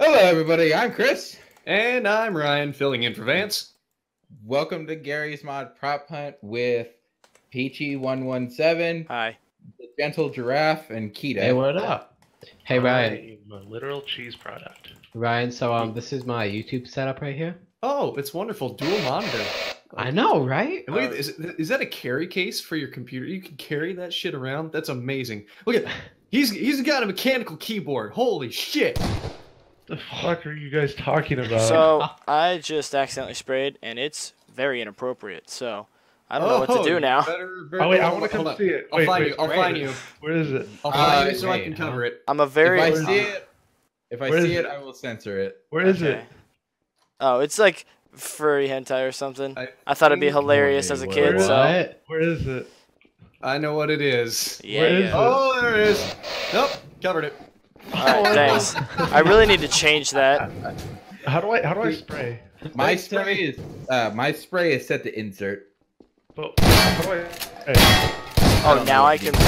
Hello, everybody. I'm Chris. And I'm Ryan, filling in for Vance. Welcome to Gary's Mod Prop Hunt with Peachy117, Hi. the Gentle Giraffe, and Kita. Hey, what up? Hey, Ryan. I'm a literal cheese product. Ryan, so this is my YouTube setup right here. Oh, it's wonderful. Dual monitor. I know, right? And look at, is that a carry case for your computer? You can carry that shit around? That's amazing. Look at he's got a mechanical keyboard. Holy shit. The fuck are you guys talking about? So, I just accidentally sprayed, and it's very inappropriate, so I don't know what to do now. Oh, wait, I want to come see it. I'll find you. I'll find you. Where is it? I'll find you so I wait, can cover it. I'm a very... If I see it, I will censor it. Where is it? Oh, it's like furry hentai or something. I thought it'd be hilarious as a kid, Where is so... it? Where is it? I know what it is. Yeah, Where is yeah. it? Oh, there it is. Nope, covered it. Alright, thanks. I really need to change that. How do I spray? My spray is set to insert. But how do I? Hey, Oh, now I can...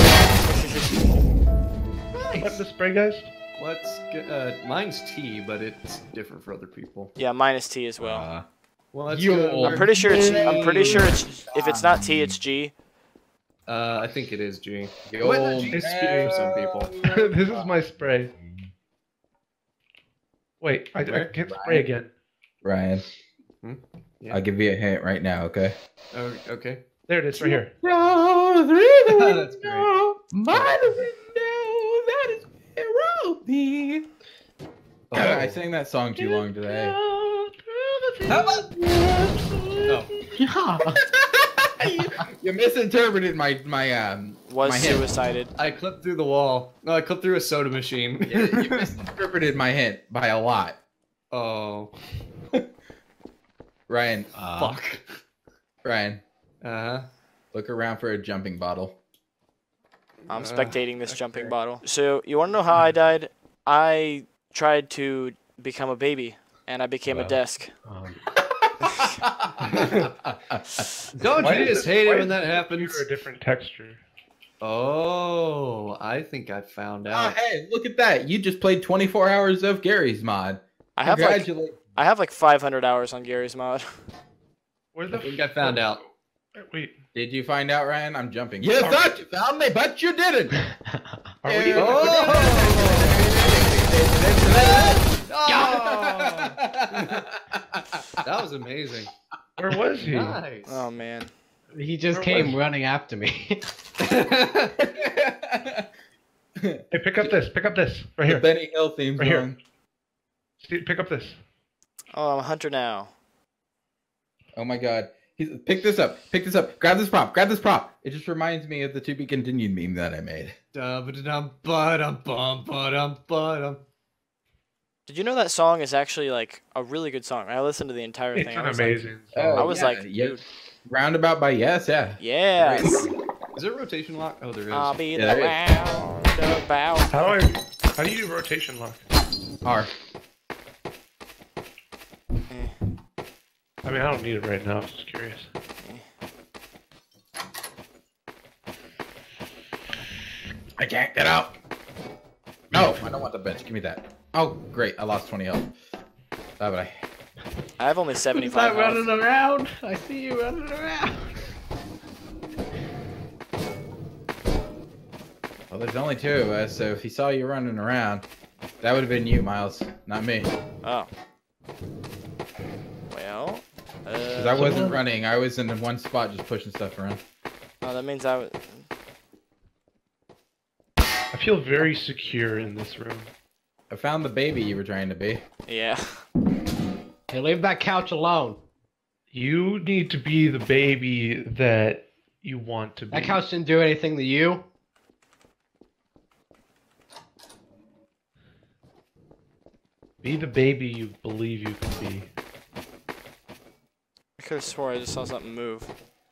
what's the spray, guys? Mine's T, but it's different for other people. Yeah, minus T as well. Well, that's You- good. I'm pretty sure it's... If it's not T, it's G. I think it is G. The It might not old G for some people. This is my spray. Wait, I can't spray again. Ryan, Yeah. I'll give you a hint right now, okay? Oh, okay. There it is, right here. That's great. I sang that song too long today. How about? Oh, You misinterpreted my Was my hint. suicided. I clipped through the wall. No, I clipped through a soda machine. You misinterpreted my hint by a lot. Oh, Ryan, fuck. Ryan, Uh-huh. look around for a jumping bottle. I'm spectating this jumping bottle. So, you want to know how I died? I tried to become a baby, and I became a desk. Don't Why you is just it- hate why it when is that the happens? computer a different texture. Oh, I think I found Oh, out. hey, look at that. You just played 24 hours of Gary's Mod. I have like 500 hours on Gary's Mod. Where the? I think I found out. Wait, Did you find out, Ryan? I'm jumping. You thought you found me, but you didn't. are we? That was amazing. Where was he? Nice. Oh man. He just Where came was- running after me. Hey, pick up this. Pick up this. Right here. Benny Hill theme Right here. song. Steve, pick up this. Oh, I'm a hunter now. Oh my god. Pick this up. Pick this up. Grab this prop. Grab this prop. It just reminds me of the to be continued meme that I made. Dum-ba-dum-bum-ba-dum-ba-dum. Did you know that song is actually like a really good song? I listened to the entire It's thing. an I was like, amazing Oh, song. I was like, yeah. dude. Roundabout by Yes, yeah. Yes. Is there a rotation lock? Oh, there is. I'll be Yeah, the there roundabout. How do you do rotation lock? R. I mean, I don't need it right now. I'm just curious. I can't get out. No, I don't want the bench. Give me that. Oh, great. I lost 20 health. But I have only 75 health. around. I see you running around. Well, there's only two of us, so if he saw you running around, that would have been you, Miles, not me. Oh. Well. Because I wasn't running. I was in one spot just pushing stuff around. Oh, that means I was. I feel very secure in this room. I found the baby you were trying to be. Yeah. Hey, leave that couch alone. You need to be the baby that you want to be. That couch didn't do anything to you. Be the baby you believe you can be. I could have swore I just saw something move.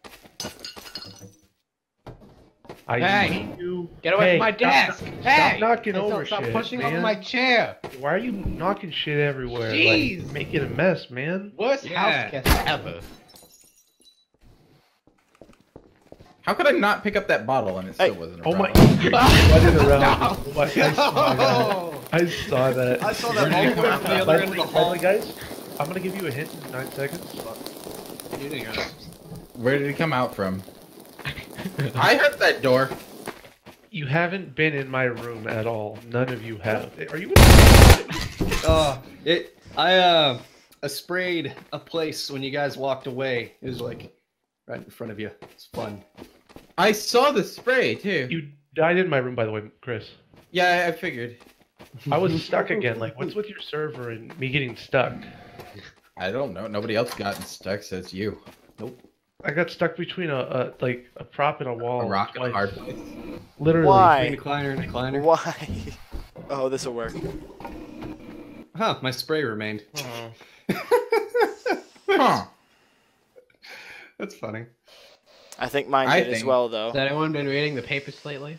I Hey, need you. Get away Hey, from my desk. Stop Hey, knocking Hey, over stop shit, pushing man. over my chair. Why are you knocking shit everywhere? Jeez. Like, making a mess, man. Worst Yeah. house guest ever. How could I not pick up that bottle and it still Hey. wasn't a Oh my! problem? It wasn't around. Oh my God. Oh, I saw that. I saw that all the way from the other By end the of the way, hall. guys, I'm gonna give you a hint in 9 seconds. You didn't hear that. Where did it come out from? I heard that door. You haven't been in my room at all. None of you have. Are you? I sprayed a place when you guys walked away. It was like right in front of you. It's fun. I saw the spray too. You died in my room, by the way, Chris. Yeah, I figured. I was stuck again. Like, what's with your server and me getting stuck? I don't know. Nobody else got stuck, so it's you. I got stuck between a prop and a wall. A rock and a twice. hard place. Literally. Why? Recliner. Why? Oh, this will work. Huh, my spray remained. Huh. That's funny. I think mine I did as think- well, though. Has anyone been reading the papers lately?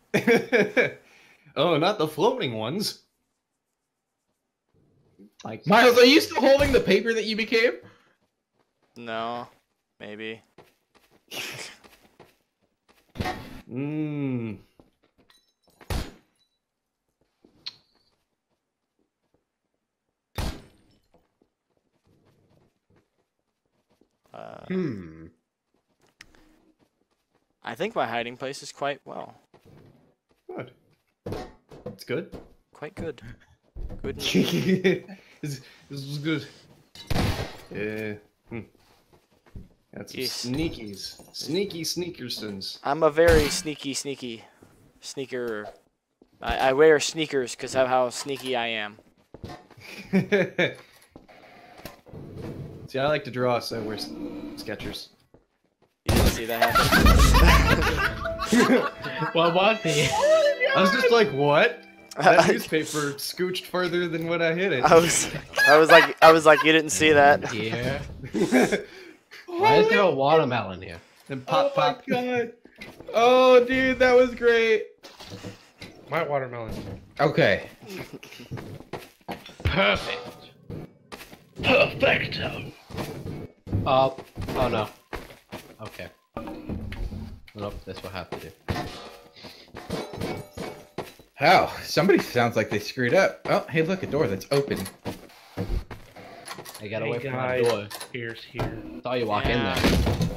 Oh, not the floating ones. Like, Miles, are you still holding the paper that you became? No, maybe. mmm. I think my hiding place is quite Good. It's good. quite good. Good. this was good. Yeah. That's some Yes. sneakies. Sneaky sneakersons. I'm a very sneaky sneaker. I wear sneakers because of how sneaky I am. See, I like to draw, so I wear Skechers. You didn't see that happen. What was he? I was just like, what? That newspaper scooched further than what I hit it. I was like, you didn't see that. Yeah. Why is there a watermelon here? And pop, pop. Oh my god. Oh, dude, that was great. My watermelon. Okay. Perfect. Perfecto. Oh no. Okay. Nope, that's what I have to do. Oh, somebody sounds like they screwed up. Oh, hey, look, a door that's open. I got Hey away from my guys, door. here's here. Saw you walk in Yeah. there.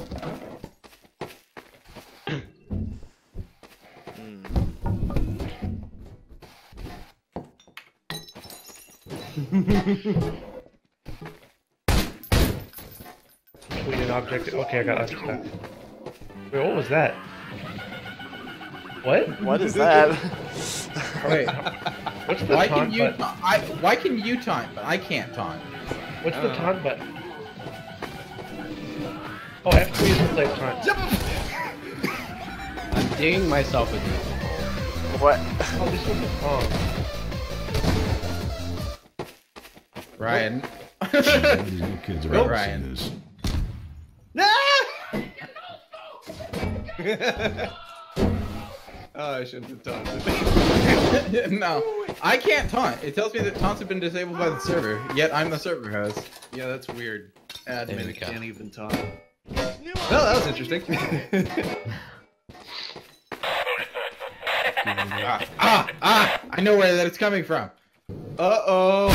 Between an object. Okay, I got unstuck. Wait, what was that? What? What is that? Wait, What's the why taunt can you? button? Why can you taunt, but I can't taunt? What's the taunt button? Oh, F2 is the play taunt. I'm digging myself with this. What? Oh, this one's a song. Ryan. These kids are Go, out Ryan. to see this. Oh, I shouldn't have done it. No, I can't taunt. It tells me that taunts have been disabled by the server, yet I'm the server host. Yeah, that's weird. There we Admin go. can't even talk. Well, that was interesting. I know where that it's coming from. Uh-oh.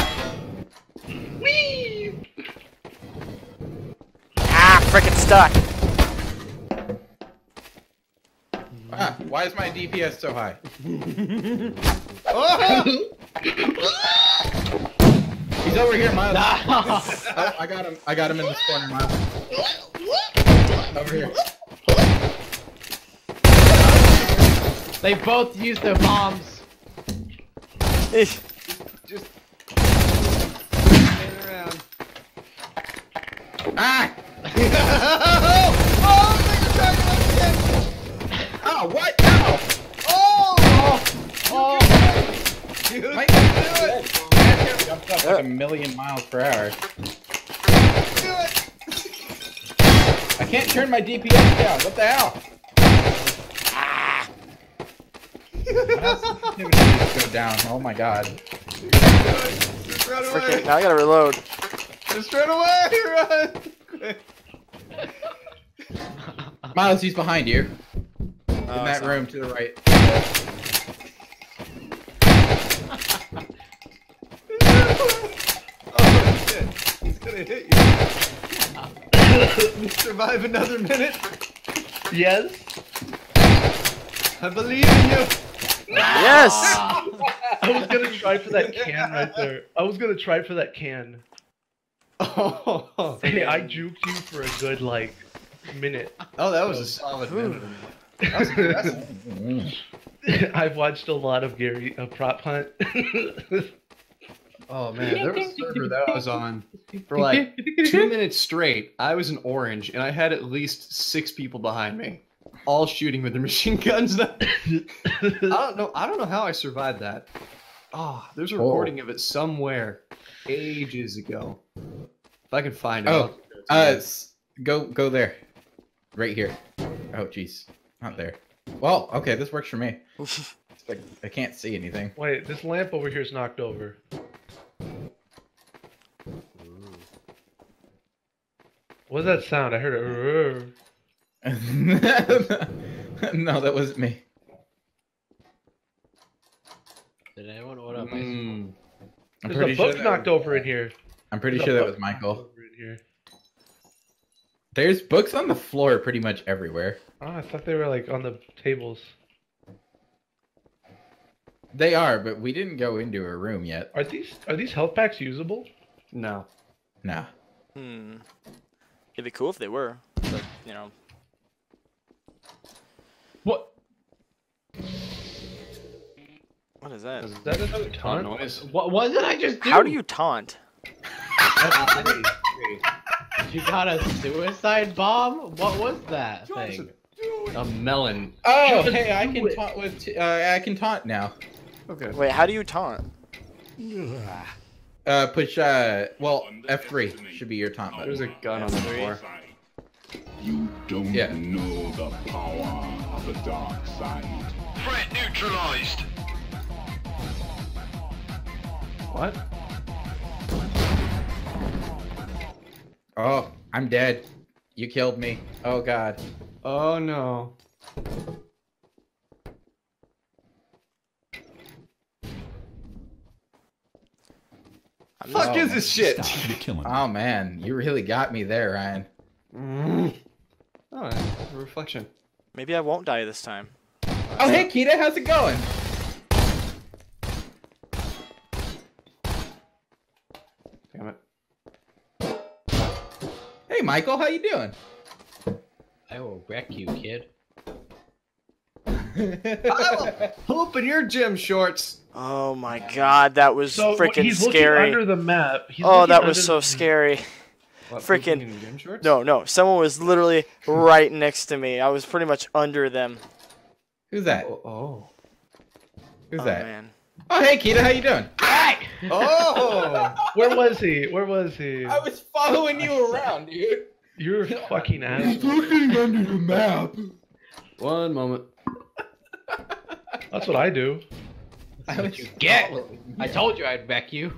Ah, frickin' stuck. Why is my DPS so high? Oh! He's over here, Miles. Oh, I got him. I got him in this corner, Miles. Over here. They both used their bombs. Just stand around. Ah! Oh, what? Ow! Oh! My that jumped up like a million miles per hour. I can't turn my DPS down. What the hell? My sensitivity needs to go down. Oh my god. Just run away! Frickin', now I gotta reload. Just run away! Run! Quick. Miles, he's behind you. Oh, In that room to the right. gonna hit you. Survive another minute. Yes. I believe in you. Yes! I was gonna try for that can right there. I was gonna try for that can. Oh, Hey, I juked you for a good like minute. oh, that was a solid minute. That was impressive. I've watched a lot of Gary Prop Hunt. Oh man, there was a server that I was on for like 2 minutes straight. I was an orange, and I had at least 6 people behind me, all shooting with their machine guns. I don't know how I survived that. Oh, there's a recording of it somewhere, ages ago. If I can find it. Oh, I'll show it to you. go there, right here. Oh, jeez, not there. Well, okay, this works for me. It's like I can't see anything. Wait, this lamp over here is knocked over. What's that sound? I heard it. No, that wasn't me. Did anyone order my Mm. I'm There's pretty a book sure knocked over in here. I'm pretty There's sure a that book was Michael. knocked over in here. There's books on the floor pretty much everywhere. Oh, I thought they were like on the tables. They are, but we didn't go into a room yet. Are these health packs usable? No. Nah. It'd be cool if they were, but you know. What? What is that? Is that another Ton taunt? noise. What did I just do? How do you taunt? You got a suicide bomb? What was that thing? A melon. Oh, Just hey, I do can it. taunt with. I can taunt now. Okay. Wait, how do you taunt? Push. Well, F3 should be your taunt button. There's a gun on the floor. You don't Yeah. know the power of the dark side. Threat neutralized. What? Oh, I'm dead. You killed me. Oh God. Oh no. Fuck is this shit? You're killing me. Oh man, you really got me there, Ryan. Oh, a reflection. Maybe I won't die this time. Oh hey, Kita, how's it going? Damn it. Hey, Michael, how you doing? I will wreck you, kid. I will poop in your gym shorts. Oh my god, that was So freaking he's looking scary. under the map. He's Oh, looking that was under so the- scary. What, Freaking- pooping in gym shorts? No, someone was literally right next to me. I was pretty much under them. Who's that? Oh. Who's Oh that? man. Oh hey, Kita, how you doing? Oh. Where was he? Where was he? I was following you around, dude. You're a fucking ass. looking under the map. One moment. That's what I do. I was Get! following you. I told you I'd wreck you.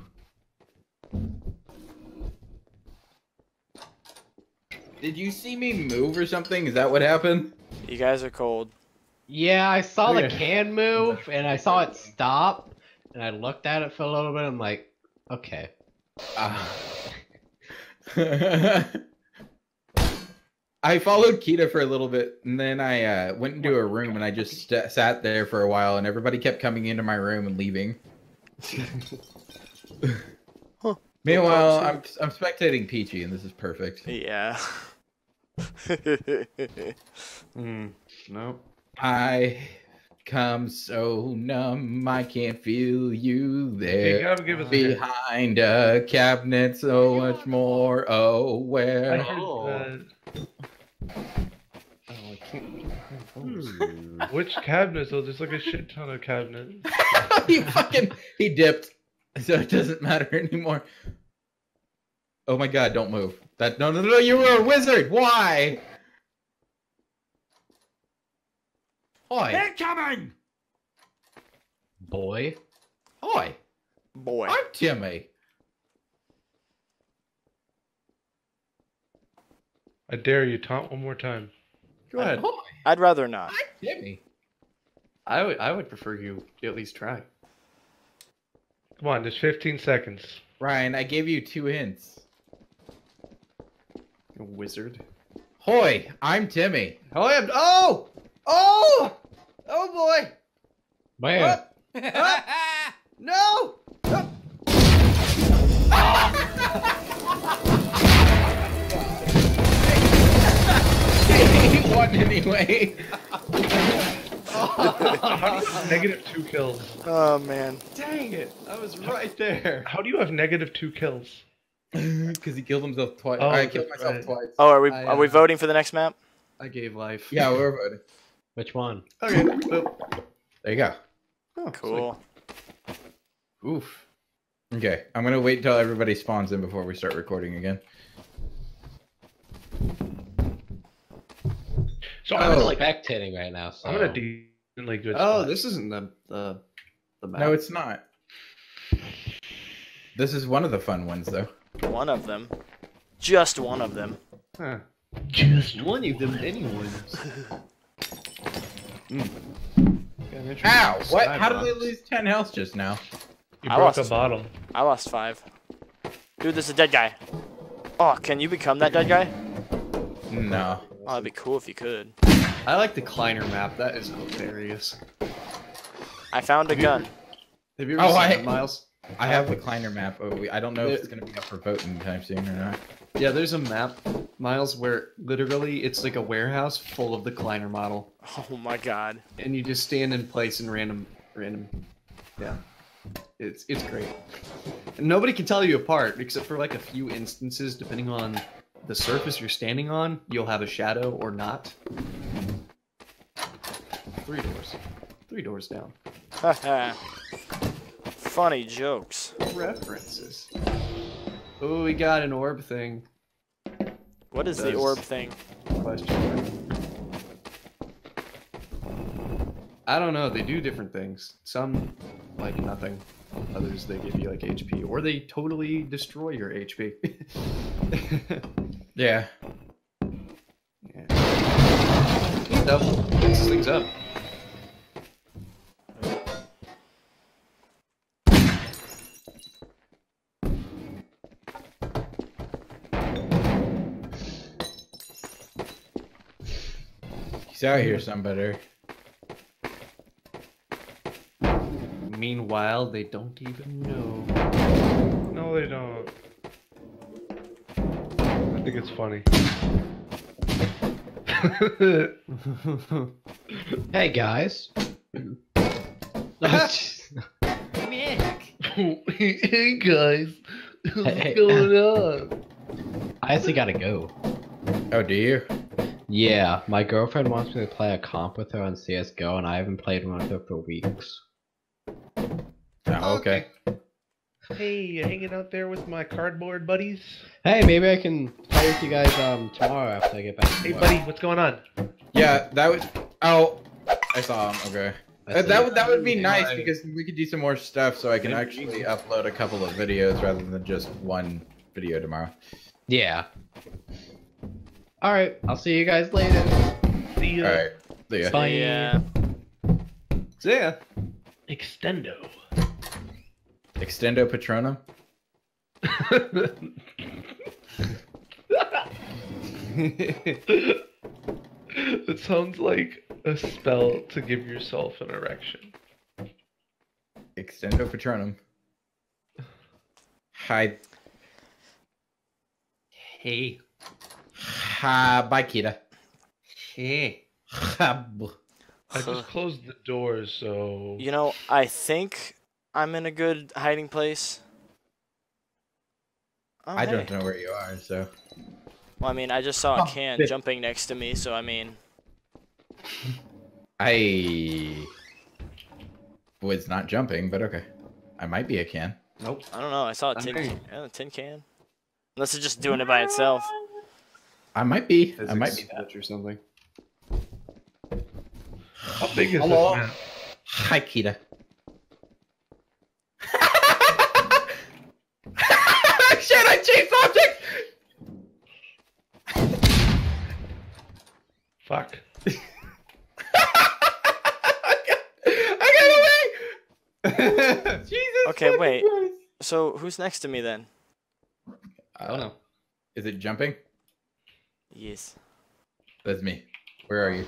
Did you see me move or something? Is that what happened? You guys are cold. Yeah, I saw the Yeah. can move, and I saw it stop, and I looked at it for a little bit. I'm like, okay. I followed Kita for a little bit, and then I went into a room, and I just sat there for a while, and everybody kept coming into my room and leaving. Meanwhile, I'm spectating Peachy, and this is perfect. Yeah. No. I come so numb, I can't feel you You there. gotta give us a hint. Behind a cabinet, so much more I aware. heard Oh, I can't. which cabinets though? There's like a shit ton of cabinets. he dipped, so it doesn't matter anymore. Oh my god, don't move. No, you were a wizard. Why? Oi. Incoming! Boy. Oi. Boy. I'm Timmy. I dare you, taunt one more time. Go ahead. Oi. I'd rather not. I'm Timmy. I would prefer you at least try. Come on, just 15 seconds. Ryan, I gave you 2 hints. Wizard. Hoy, I'm Timmy. Oh, I am. Oh! Oh! Oh boy! Where? No! He won anyway. Negative 2 kills. Oh man. Dang it! I was right there. How do you have negative 2 kills? Because he killed himself twice. Oh, I killed that's myself right. twice. Oh, are we I, are we voting for the next map? I gave life. Yeah, we're voting. Which one? Okay. Boop. There you go. Oh, it's Cool. like- oof. Okay, I'm gonna wait until everybody spawns in before we start recording again. So I'm I'm Oh. like, spectating right now. So. I'm in a decently good Oh, spot. this isn't the map. No, it's not. This is one of the fun ones, though. One of them. Just one of them. Huh. Just One of them, anyone's. Ow! What? How did I lose 10 health just now? You I broke lost. a bottle. I lost 5. Dude, there's a dead guy. Oh, can you become that dead guy? No. Oh, that'd be cool if you could. I like the Kleiner map. That is hilarious. I found a gun. Have you ever Oh, seen I- that, Miles? I have the Kleiner map. Oh, I don't know if it's gonna be up for voting anytime soon or not. Yeah, there's a map, Miles, where literally it's like a warehouse full of the Kleiner model, Oh my god. and you just stand in place in random. Yeah, it's great. And nobody can tell you apart except for like a few instances, depending on the surface you're standing on. You'll have a shadow or not. 3 doors. 3 doors down. Haha. Funny jokes. References. Oh, we got an orb thing. What is the Does- orb thing? Question mark. I don't know. They do different things. Some like nothing. Others they give you like HP, or they totally destroy your HP. Yeah. So, this thing's up. He's out here, somebody. Meanwhile, they don't even know. No, they don't. I think it's funny. Hey guys. Hey guys, what's Hey. going on? I actually gotta go. Oh, do you? Yeah, my girlfriend wants me to play a comp with her on CS:GO, and I haven't played one with her for weeks. Oh, okay. Hey, you hanging out there with my cardboard buddies? Hey, maybe I can play with you guys tomorrow after I get back. Hey, from work. buddy, what's going on? Yeah, that would. Oh, I saw him. Okay. I see. That would be nice Right. because we could do some more stuff, so I can actually upload a couple of videos rather than just one video tomorrow. Yeah. All right, I'll see you guys later. See you. All right. See ya. Bye. Yeah. So yeah. Extendo. Extendo Patronum. It sounds like a spell to give yourself an erection. Extendo Patronum. Hi. Hey. Ha. Bye, Kita. Hey. Ha. I just closed the doors, so... You know, I think I'm in a good hiding place. Oh, I hey. don't know where you are, so. Well, I mean, I just saw a Oh, can shit. jumping next to me, so I mean, I was not jumping, but okay. I might be a can. Nope. I don't know. I saw a tin, Okay. a tin can. Unless it's just doing it by itself. I might be. I Physics might be that. glitch or something. How big is Hello? this map? Hi, Kita. Shit, I changed object! Fuck. I got away! Jesus. Okay, fucking wait. Christ. So who's next to me then? I don't know. Is it jumping? Yes. That's me. Where are you?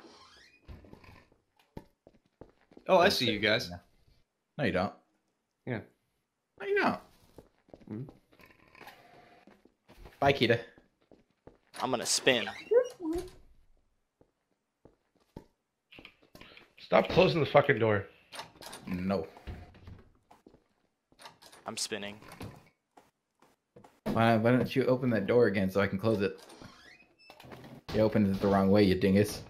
Oh, I see you guys. No, you don't. Yeah. No, you don't. Hmm. Bye, Kita. I'm gonna spin. Stop closing the fucking door. No. I'm spinning. Why don't you open that door again so I can close it? You opened it the wrong way, you dingus.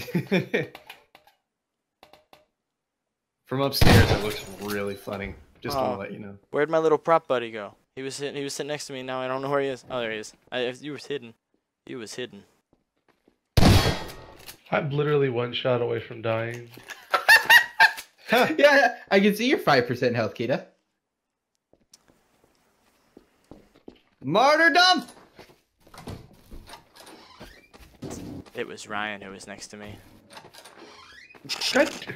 From upstairs, it looks really funny. Just want Oh. to let you know. Where'd my little prop buddy go? He was sitting next to me. Now I don't know where he is. Oh, there he is. You was hidden. He was hidden. I'm literally one shot away from dying. Yeah, I can see your 5% health, Kita. Martyrdom! It was Ryan who was next to me. God.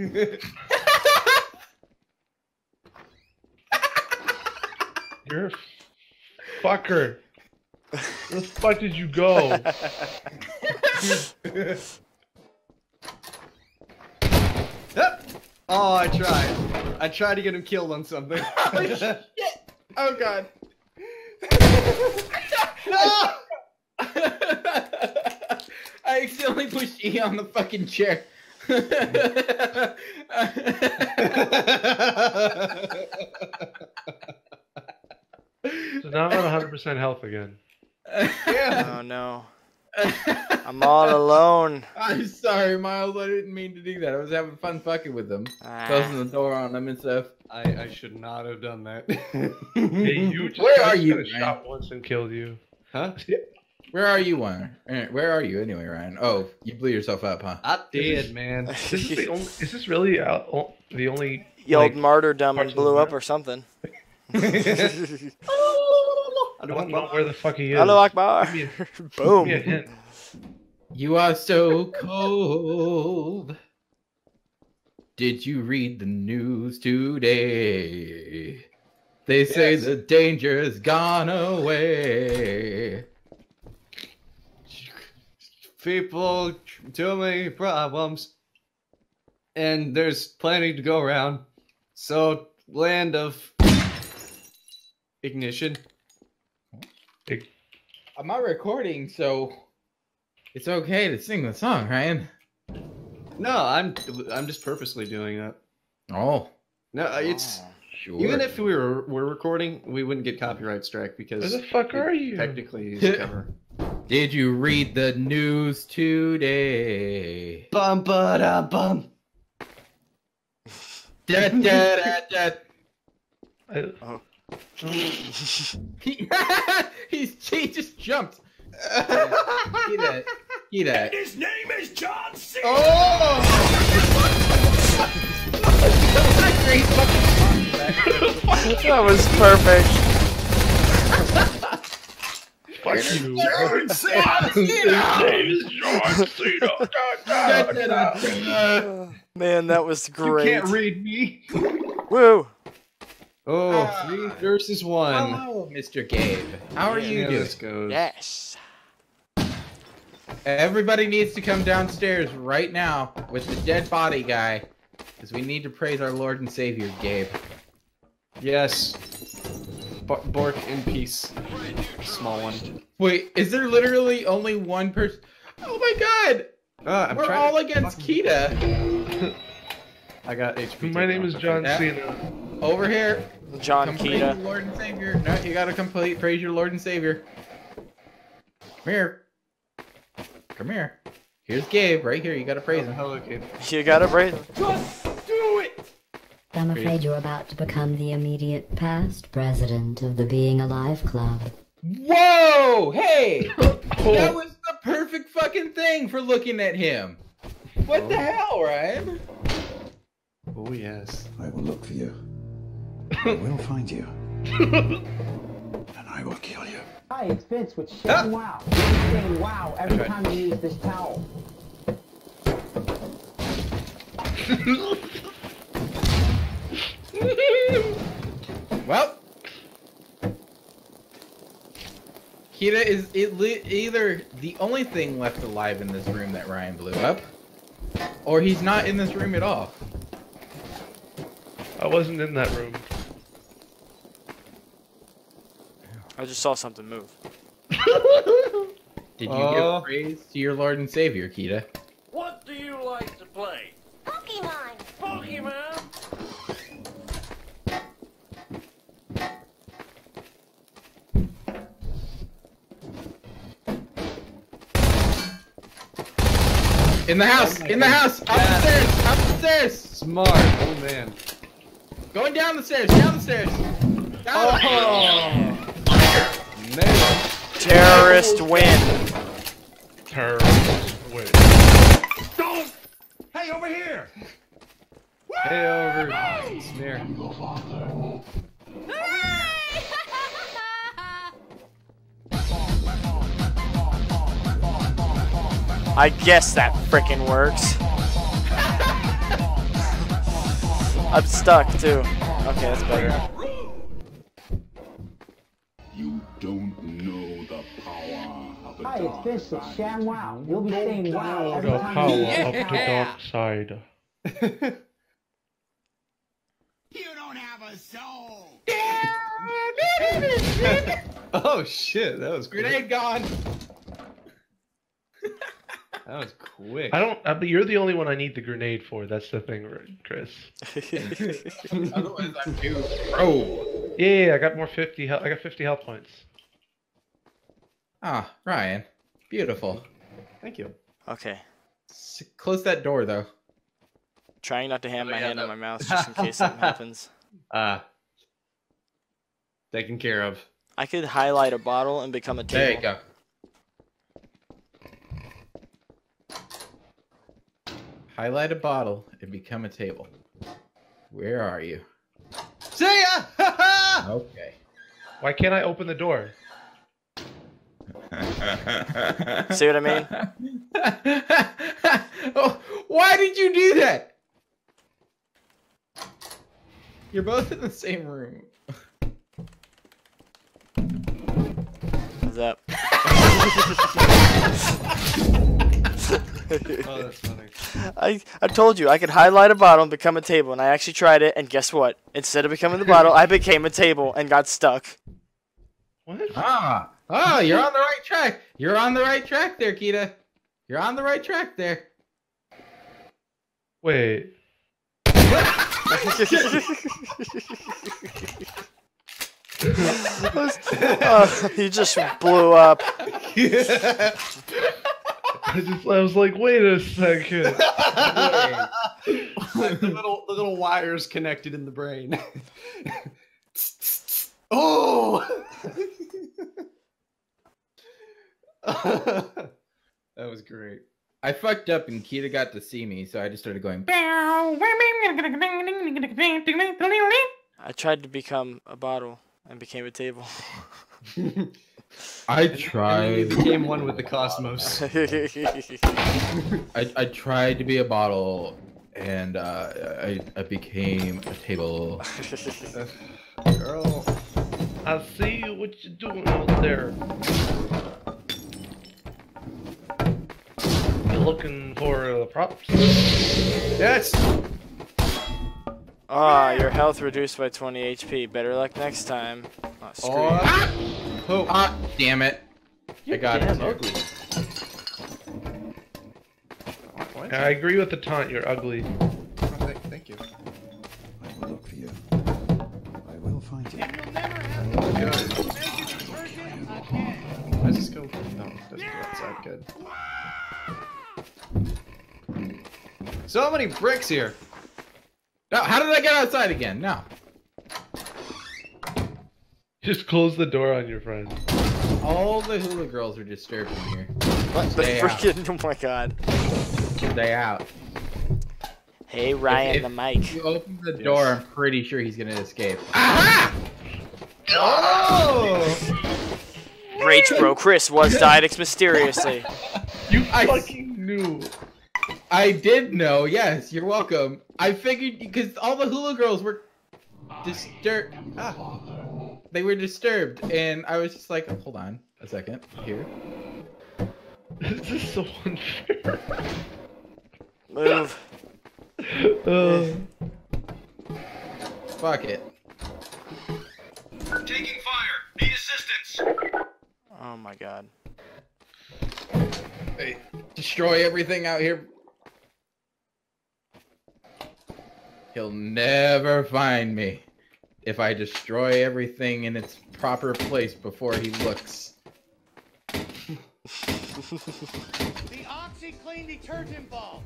You're a fucker. Where the fuck did you go? Oh, I tried. I tried to get him killed on something. Oh, shit. Oh, God. No! I accidentally pushed E on the fucking chair. So now I'm at 100% health again. Oh no. I'm all alone. I'm sorry, Miles. I didn't mean to do that. I was having fun fucking with them. Closing the door on them and stuff. I should not have done that. Hey, you just Where are got you, a Ryan? shot once and killed you. Huh? Where are you, Ryan? Where are you anyway, Ryan? Oh, you blew yourself up, huh? I did, man. Is this, the only, is this really the only... Yelled like, martyrdom and parts of blew the up map? or something. I don't know where the fuck he is. Hello, Akbar. Give me a Boom. hint. You are so cold. Did you read the news today? They say Yes. the danger's gone away. People, too many problems. And there's plenty to go around. So, land of ignition. I'm not recording, so it's okay to sing the song, Ryan. No, I'm just purposely doing that. Oh, No, it's sure. even if we were recording, we wouldn't get copyright strike because Where the fuck are you? technically is cover. Did you read the news today? Bum ba da bum. Da, da, da, da. He just jumped. Get that. His name is John C. Oh! That was perfect. Fuck you. John Cena. His name is John Cena. Man, that was You great. can't read me. Woo. Oh, 3 versus 1. Hello, Mr. Gabe. How are you Yeah, doing? this goes. Yes. Everybody needs to come downstairs right now with the dead body guy, because we need to praise our Lord and Savior, Gabe. Yes. Bork in peace. Small one. Wait, is there literally only one person? Oh my God! I'm We're trying all to against fucking- Kita. I got HP. My name is John Yeah. Cena. Over here. John Come praise your Kita. Lord and Savior. No, you gotta praise your Lord and Savior. Come here. Come here. Here's Gabe right here. You gotta praise him. Hello, Gabe. You got it, right? I'm afraid you're about to become the immediate past president of the Being Alive Club. Whoa! Hey! That was the perfect fucking thing for looking at him. What the hell, Ryan? Oh, yes. I will look for you. I will find you. And I will kill you. Hi, it's Vince with Shane Wow. You're saying wow every time you use this towel. Well, Kita is either the only thing left alive in this room that Ryan blew up, or he's not in this room at all. I wasn't in that room. I just saw something move. Did you give praise to your Lord and Savior, Kita? What do you like to play? Pokemon! Pokemon? In the house! In the house! Up the stairs! Up the stairs! Smart. Oh, man. Going down the stairs! Down the stairs! Down Terrorist win. Terrorist win. Don't! Hey, over here! Hey, over. Snare. I guess that frickin' works. I'm stuck too. Okay, that's better. You don't know the power of the Hi, it's Vince with Sham Wow. You'll be saying wow every The time power you of the dark side. You don't have a soul! Oh, shit. That was quick. Grenade gone! That was quick. I don't. But you're the only one I need the grenade for. That's the thing, Chris. Otherwise, I'm too pro. Yeah, I got more 50. I got 50 health points. Ah, Ryan. Beautiful. Thank you. Okay. Close that door, though. Trying not to have my hand on my mouth just in case something happens. Taken care of. I could highlight a bottle and become a table. There you go. Highlight a bottle and become a table. Where are you? See ya! Okay. Why can't I open the door? See what I mean? Oh, why did you do that? You're both in the same room. What's up? Oh, that's funny. I told you I could highlight a bottle and become a table, and I actually tried it, and guess what? Instead of becoming the bottle, I became a table and got stuck. What? Oh, you're on the right track. You're on the right track there, Kita. You're on the right track there. Wait. You just blew up. I was like, wait a second. the little wires connected in the brain. Oh! That was great. I fucked up and Kita got to see me, so I just started going. I tried to become a bottle and became a table. I And tried. you became one with the cosmos. I tried to be a bottle, and I became a table. Girl. I see what you're doing out there. You looking for the props? Yes! Ah, your health reduced by 20 HP. Better luck next time. Oh, screw you. Ah, damn it. I got it. Ugly. I agree with the taunt, you're ugly. Oh, thank you. I will look for you. I will find you. Why does this go? No, it doesn't go outside. Good. So many bricks here. No, how did I get outside again? No. Just close the door on your friend. All the hula girls are disturbed in here. What the Stay out. freaking? Oh my god. Stay out. Hey Ryan, If the mic. If you open the door, I'm pretty sure he's gonna escape. Aha! Oh! Rage Bro Chris was died mysteriously. You fucking knew. I did know, yes, you're welcome. I figured because all the hula girls were disturbed. They were disturbed, and I was just like, oh, hold on. a second. Here. This is so unfair. Move. Fuck it. Taking fire. Need assistance. Oh my god. Hey, destroy everything out here. He'll never find me if I destroy everything in its proper place before he looks. The OxyClean detergent ball.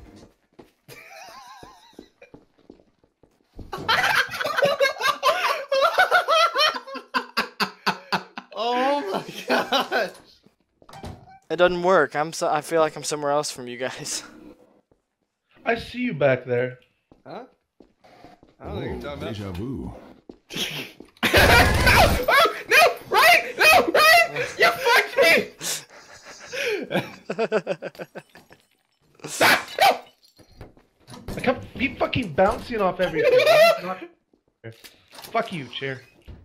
Oh my god! It doesn't work. I feel like I'm somewhere else from you guys. I see you back there. Huh? I don't think you're talking about. Deja vu. Oh, no! Ryan! No! Ryan! You fucked me! Stop! No! I can't be fucking bouncing off everything. Fuck you, chair.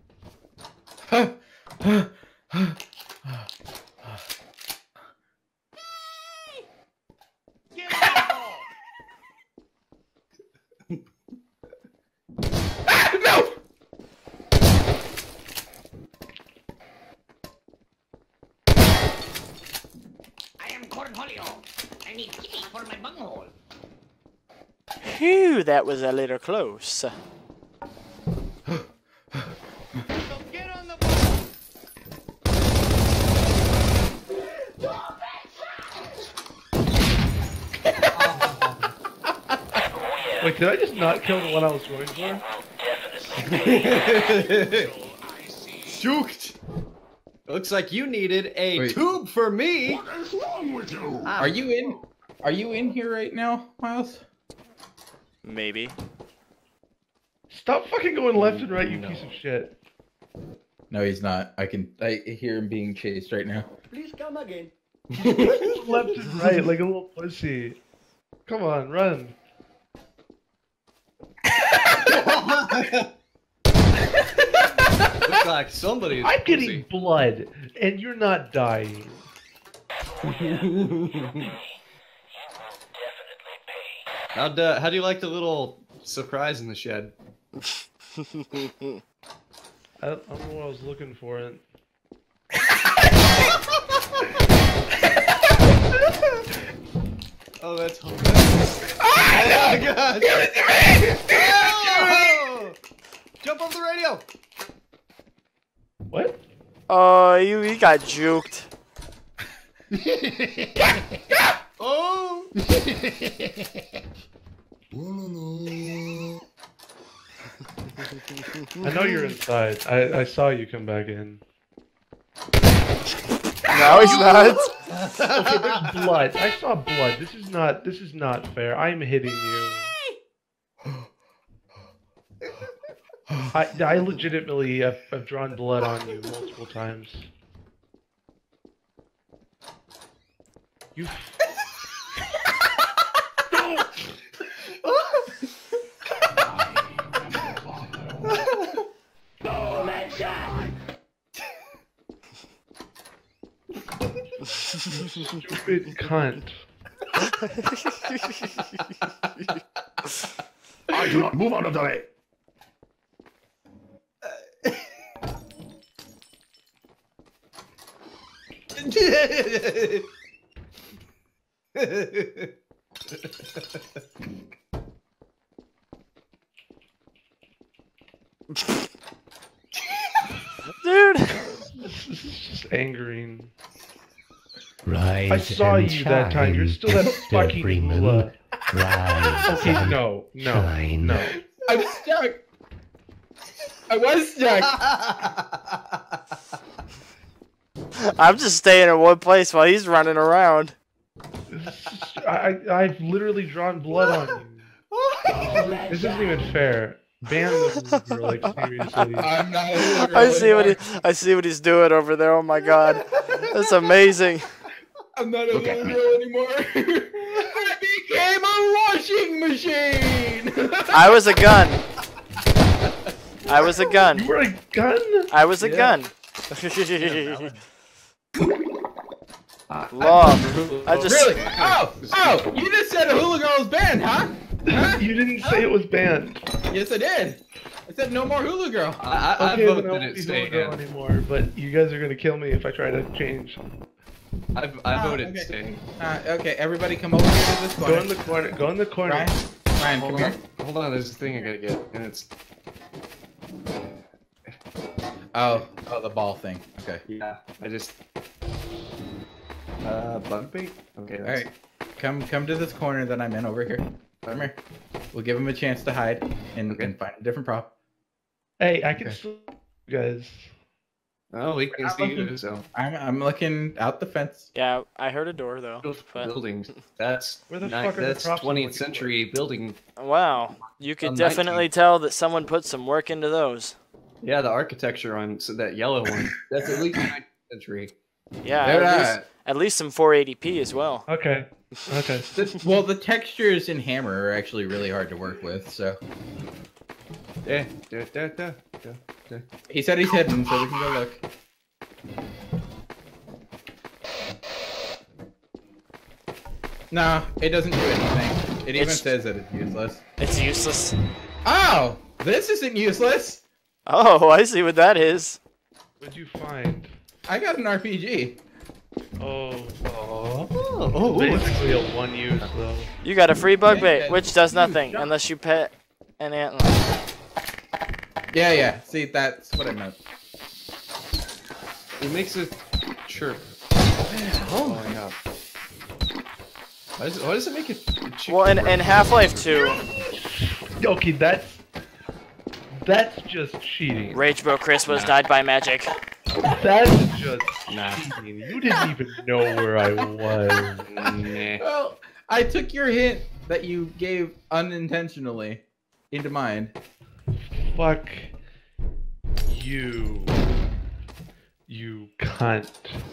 Get off the ball. No! I am Cornholio. I need kitty for my bunghole. Phew, that was a little close. So get on the ball. Wait, did I just not kill the one I was going for? Shooked! Looks like you needed a Wait. tube for me! What is wrong with you? Are you in here right now, Miles? Maybe. Stop fucking going left and right, you piece of shit. No, he's not. I hear him being chased right now. Please come again. Left and right like a little pussy. Come on, run. Looks like somebody's I'm getting blood, and you're not dying. How do you like the little surprise in the shed? I don't know what I was looking for. Oh, that's hilarious. Oh my god! Oh! Jump off the radio! What? Oh, you got juked. Oh! I know you're inside. I saw you come back in. No, he's not. Okay, there's blood. I saw blood. This is not fair. I'm hitting you. I legitimately have drawn blood on you multiple times. You. Oh, that shot. Stupid cunt. I do not move out of the way. Dude! This is just angering. Rise I saw and you that time. You're shine, still that Mr. fucking Freeman. hula. Rise Okay, and no. shine. I'm stuck. I was stuck. I'm just staying in one place while he's running around. I've literally drawn blood on you. This isn't even fair. Ban the girl, like seriously. I'm not. A little I see what he's doing over there. Oh my god, that's amazing. I'm not a little girl anymore. I became a washing machine. I was a gun. I was a gun. You were a gun? I was a gun. Love. I just Really? Oh! You just said a hula girl was banned, huh? You didn't say it was banned. Yes, I did. I said no more hula girl. I Okay, vote then I that won't it be stay hula girl in. anymore. But you guys are gonna kill me if I try to change. I voted okay. stay. Okay, everybody come over here to this corner. Go in the corner. Go in the corner. Ryan, come Hold here. on. Hold on, there's a thing I gotta get, and it's Oh, the ball thing. Okay. yeah. I just bug bait. Okay. All That's... right. Come to this corner that I'm in over here. Come here. We'll give him a chance to hide and find a different prop. Hey, I can still you guys. Oh, we can see you. So I'm looking out the fence. yeah, I heard a door though. But buildings. That's Where the fuck are the that's props I'm 20th looking century building. wow, you could On definitely 19. tell that someone put some work into those. Yeah, the architecture on that yellow one. That's at least 19th century. Yeah, They're at least some 480p as well. Okay. Okay. Well, the textures in Hammer are actually really hard to work with, so. Yeah. He said he's hidden, so we can go look. No, it doesn't do anything. It even It's- says that it's useless. It's useless. Oh! This isn't useless! Oh, I see what that is. What'd you find? I got an RPG. Oh. Basically a one use though. You got a free bug Yeah, bait, yeah. which does nothing unless you pet an antler. Yeah. See, that's what I meant. It makes a chirp. Oh my god. Why does it make it? Well, in Half-Life 2, Okay, that's just cheating. Rage Bro Chris was died by magic. That's just cheating. You didn't even know where I was. Nah. Well, I took your hint that you gave unintentionally into mind. Fuck you. You cunt.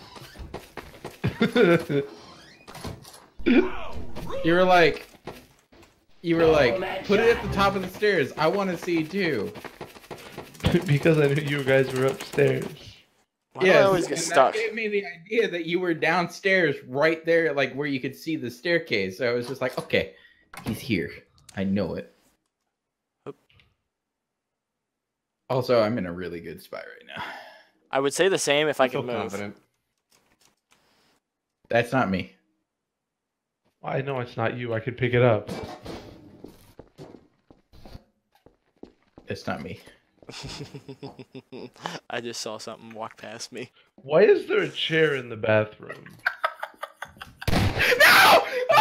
You were like, put it at the top of the stairs. I want to see too. Because I knew you guys were upstairs. Why do I always get and stuck? That gave me the idea that you were downstairs, right there, like where you could see the staircase. So I was just like, okay, he's here. I know it. Also, I'm in a really good spot right now. I would say the same if I feel could move. confident. That's not me. I know it's not you. I could pick it up. It's not me. I just saw something walk past me. Why is there a chair in the bathroom? No!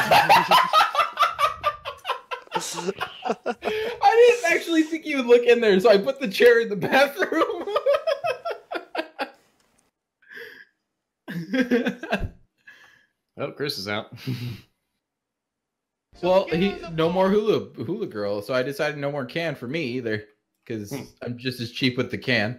I didn't actually think you would look in there, so I put the chair in the bathroom. Oh, Chris is out. Well, no more hula girl, so I decided no more can for me either, because I'm just as cheap with the can.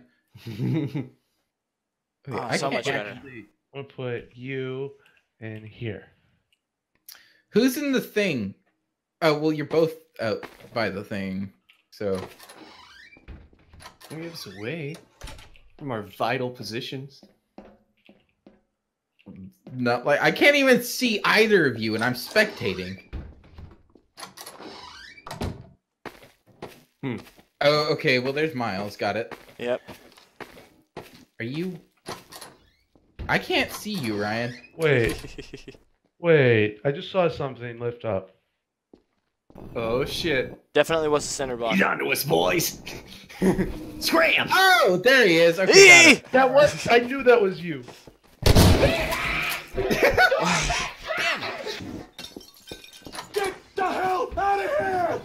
Oh, so much better. I'm gonna put you in here. Who's in the thing? Oh, well, you're both out by the thing, so. Don't give us away from our vital positions. Not like I can't even see either of you, and I'm spectating. Oh, okay. Well, there's Miles. Got it. Yep. Are you? I can't see you, Ryan. Wait. I just saw something lift up. Oh shit! Definitely was the center block. He's onto us, boys. Scram! Oh, there he is. Okay, got it. That was. I knew that was you. Get the hell out of here!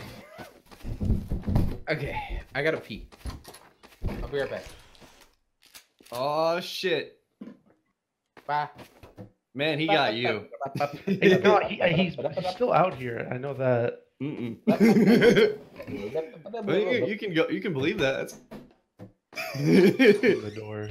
Okay, I gotta pee. I'll be right back. Oh shit! Bye. Man, he got you. He's not. He's still out here. I know that. Mm-mm. you can go. You can believe that. The door.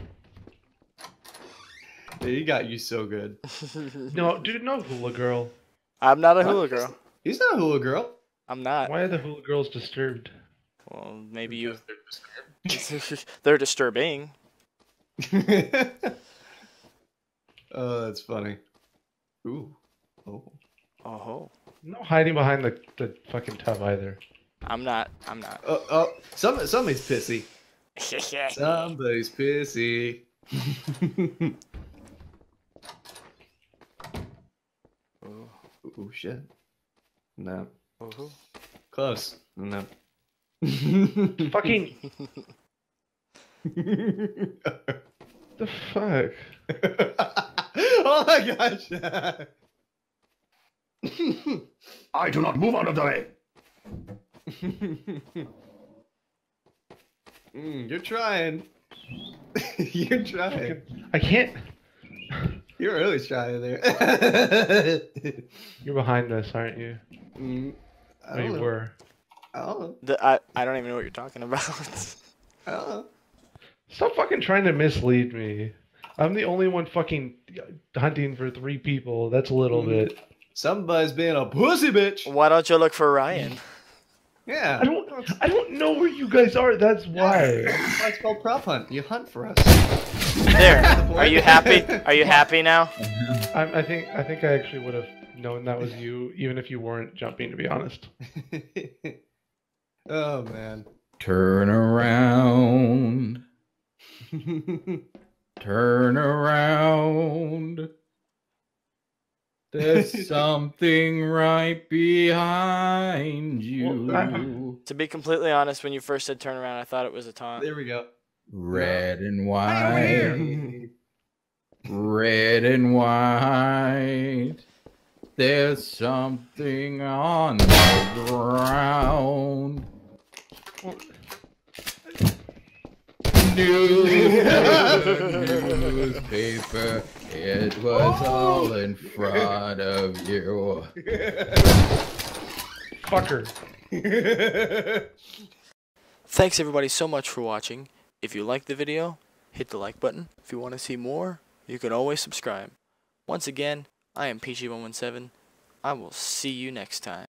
Yeah, he got you so good. No, dude, no hula girl. I'm not a hula girl. He's not a hula girl. I'm not. Why are the hula girls disturbed? Well, maybe you. They're disturbing. Oh, that's funny. Ooh. Oh. Oh, No hiding behind the fucking tub either. I'm not. I'm not. Oh. Somebody's pissy. Somebody's pissy. Ooh, shit. No. Close. No. Fucking. The fuck? Oh my gosh. I do not move out of the way. You're trying. You're trying. I can't. You're really trying there. You're behind this, aren't you? I Oh, don't you know. were. I don't know. I don't even know what you're talking about. I don't know. Stop fucking trying to mislead me. I'm the only one fucking hunting for 3 people. That's a little bit. Somebody's being a pussy bitch. Why don't you look for Ryan? Yeah. I don't know where you guys are. That's why. That's why it's called prop hunt. You hunt for us. There. Are you happy? Are you happy now? I think I actually would have known that was you, even if you weren't jumping. To be honest. Oh man. Turn around. Turn around. There's something right behind you. To be completely honest, when you first said turn around, I thought it was a taunt. There we go. Red and white. Red and white. There's something on the ground. Newspaper, it was all in front of you. Fucker. Thanks everybody so much for watching. If you liked the video, hit the like button. If you want to see more, you can always subscribe. Once again, I am Peachy117. I will see you next time.